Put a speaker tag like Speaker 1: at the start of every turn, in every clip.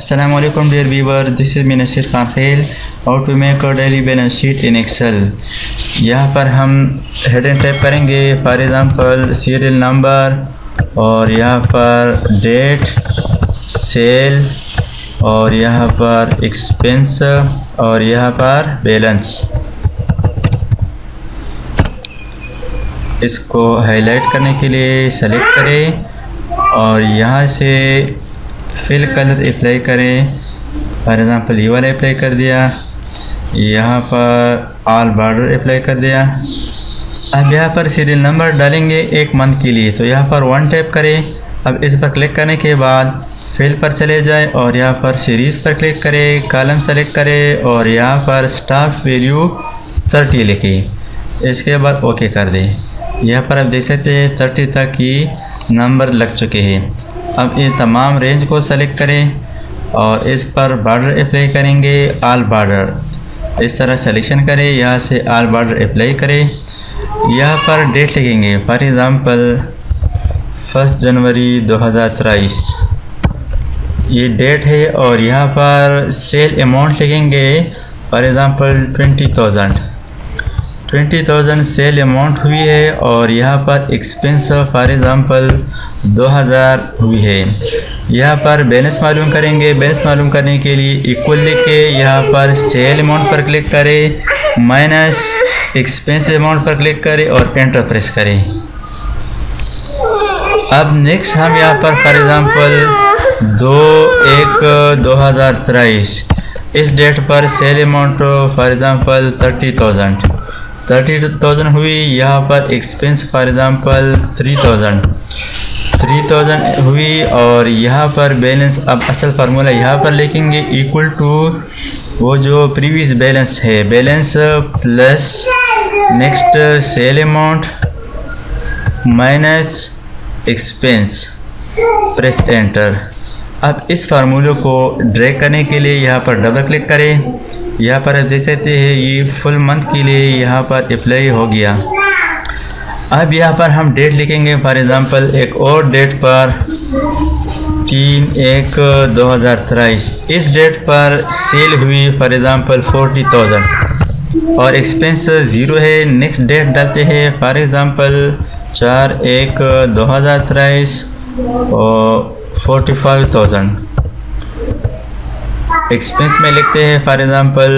Speaker 1: Assalamualaikum dear viewer, this is Nasir Khan Khail. How to make a daily balance sheet in Excel. यहाँ पर हम heading type करेंगे, for example serial number और यहाँ पर date, cell और यहाँ पर एक्सपेंस और यहाँ पर बैलेंस। इसको हाईलाइट करने के लिए सेलेक्ट करें और यहाँ से फिल कलर अप्लाई करें। फॉर एग्ज़ाम्पल ये वाला अप्लाई कर दिया, यहाँ पर ऑल बॉर्डर अप्लाई कर दिया। अब यहाँ पर सीरियल नंबर डालेंगे एक मंथ के लिए, तो यहाँ पर 1 टैप करें। अब इस पर क्लिक करने के बाद फिल पर चले जाएं और यहाँ पर सीरीज़ पर क्लिक करें, कॉलम सेलेक्ट करें और यहाँ पर स्टाफ वैल्यू 30 लिखें। इसके बाद ओके कर दें। यहाँ पर आप देख सकते हैं 30 तक ही नंबर लग चुके हैं। अब ये तमाम रेंज को सेलेक्ट करें और इस पर बॉर्डर अप्लाई करेंगे, ऑल बॉर्डर। इस तरह सिलेक्शन करें, यहाँ से ऑल बॉर्डर अप्लाई करें। यहाँ पर डेट लिखेंगे, फॉर एग्ज़ाम्पल 1 जनवरी 2023 ये डेट है। और यहाँ पर सेल अमाउंट लिखेंगे, फॉर एग्ज़ाम्पल 20,000 सेल अमाउंट हुई है। और यहाँ पर एक्सपेंस फॉर एग्ज़ाम्पल 2000 हुई है। यहाँ पर बैलेंस मालूम करेंगे। बैलेंस मालूम करने के लिए इक्वल लिखे, यहाँ पर सेल अमाउंट पर क्लिक करें, माइनस एक्सपेंस अमाउंट पर क्लिक करें और एंटर प्रेस करें। अब नेक्स्ट हम यहाँ पर फॉर एग्ज़ाम्पल 2/1/2023 इस डेट पर सेल अमाउंट फॉर एग्ज़ाम्पल 30,000 हुई। यहाँ पर एक्सपेंस फॉर एग्ज़ाम्पल 3,000 हुई। और यहाँ पर बैलेंस, अब असल फार्मूला यहाँ पर लिखेंगे इक्वल टू वो जो प्रीवियस बैलेंस है, balance plus next sale amount minus expense, press enter. अब इस फार्मूले को ड्रैग करने के लिए यहाँ पर डबल क्लिक करें। यहाँ पर आप देख सकते हैं ये फुल मंथ के लिए यहाँ पर अप्लाई हो गया। अब यहाँ पर हम डेट लिखेंगे, फॉर एग्ज़ाम्पल एक और डेट पर 3/1/2023 इस डेट पर सेल हुई फॉर एग्ज़ाम्पल 40,000 और एक्सपेंस 0 है। नेक्स्ट डेट डालते हैं, फॉर एग्ज़ाम्पल 4/1/2023 और 45,000। एक्सपेंस में लिखते हैं फॉर एग्ज़ाम्पल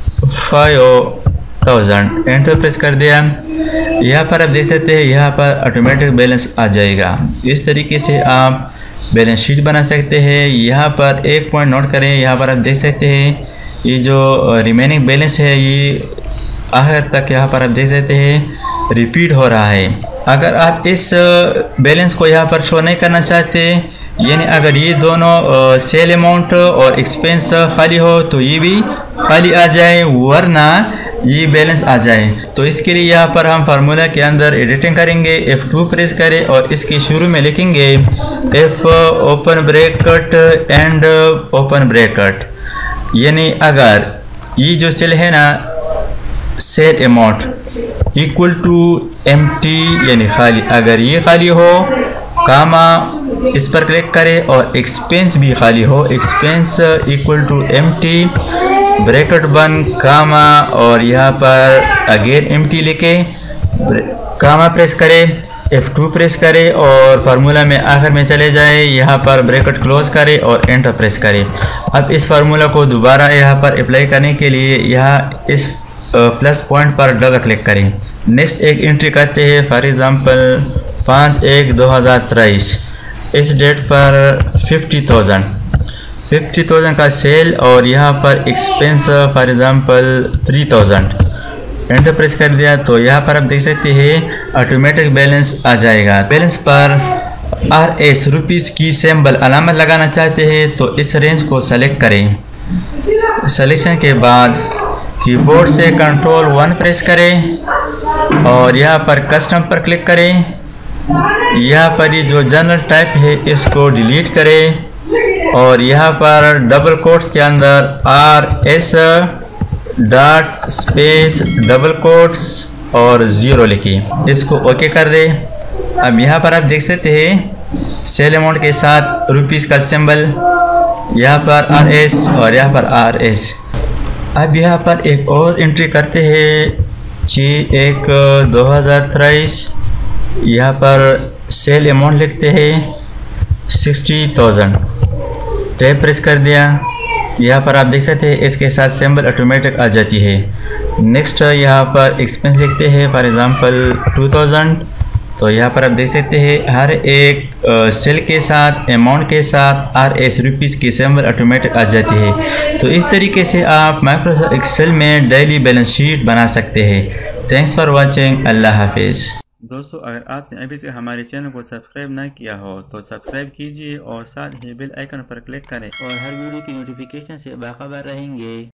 Speaker 1: 5,000, एंटर प्रेस कर दिया। यहाँ पर आप देख सकते हैं यहाँ पर ऑटोमेटिक बैलेंस आ जाएगा। इस तरीके से आप बैलेंस शीट बना सकते हैं। यहाँ पर एक पॉइंट नोट करें, यहाँ पर आप देख सकते हैं ये जो रिमेनिंग बैलेंस है ये आखिर तक यहाँ पर आप देख सकते हैं रिपीट हो रहा है। अगर आप इस बैलेंस को यहाँ पर शो नहीं करना चाहते, यानी अगर ये दोनों सेल अमाउंट और एक्सपेंस खाली हो तो ये भी खाली आ जाए, वरना ये बैलेंस आ जाए। तो इसके लिए यहाँ पर हम फार्मूला के अंदर एडिटिंग करेंगे, F2 प्रेस करें और इसके शुरू में लिखेंगे F open bracket and open bracket. यानी अगर ये जो सेल है ना, sale amount equal to empty यानी खाली, अगर ये खाली हो कामा इस पर क्लिक करें और एक्सपेंस भी खाली हो, expense equal to empty bracket बंद कामा और यहाँ पर अगेन एम्प्टी लिखे कामा प्रेस करें, F2 प्रेस करें और फार्मूला में आखिर में चले जाए। यहाँ पर ब्रैकेट क्लोज करें और एंटर प्रेस करें। अब इस फार्मूला को दोबारा यहाँ पर अप्लाई करने के लिए यहाँ इस प्लस पॉइंट पर डबल क्लिक करें। नेक्स्ट एक एंट्री करते हैं, फॉर एग्ज़ाम्पल 5/1/2023 इस डेट पर 50,000 का सेल और यहाँ पर expense for example 3,000, enter press कर दिया। तो यहाँ पर आप देख सकते हैं ऑटोमेटिक बैलेंस आ जाएगा। बैलेंस पर RS रुपीज़ की सिंबल अलामत लगाना चाहते हैं तो इस रेंज को सेलेक्ट करें। सिलेक्शन के बाद कीबोर्ड से Ctrl+1 प्रेस करें और यहाँ पर कस्टम पर क्लिक करें। यहाँ पर ये जो जनरल टाइप है इसको डिलीट करें और यहाँ पर डबल कोट्स के अंदर RS dot space double quotes और 0 लिखिए, इसको ओके कर दें। अब यहाँ पर आप देख सकते हैं सेल अमाउंट के साथ रुपीज़ का सिंबल यहाँ पर RS और यहाँ पर RS। अब यहाँ पर एक और एंट्री करते हैं 6/1/2023। यहाँ पर सेल अमाउंट लिखते हैं 60,000। टैब प्रेस कर दिया। यहाँ पर आप देख सकते हैं इसके साथ सिंबल ऑटोमेटिक आ जाती है। नेक्स्ट यहाँ पर एक्सपेंस लिखते हैं फॉर एग्जांपल 2000। तो यहाँ पर आप देख सकते हैं हर एक सेल के साथ अमाउंट के साथ RS रुपीज़ की सिंबल ऑटोमेटिक आ जाती है। तो इस तरीके से आप माइक्रोसॉफ्ट एक्सेल में डेली बैलेंस शीट बना सकते हैं। Thanks for watching. अल्लाह हाफिज़। दोस्तों, अगर आपने अभी तक हमारे चैनल को सब्सक्राइब ना किया हो तो सब्सक्राइब कीजिए और साथ ही बेल आइकन पर क्लिक करें और हर वीडियो की नोटिफिकेशन से बाखबर रहेंगे।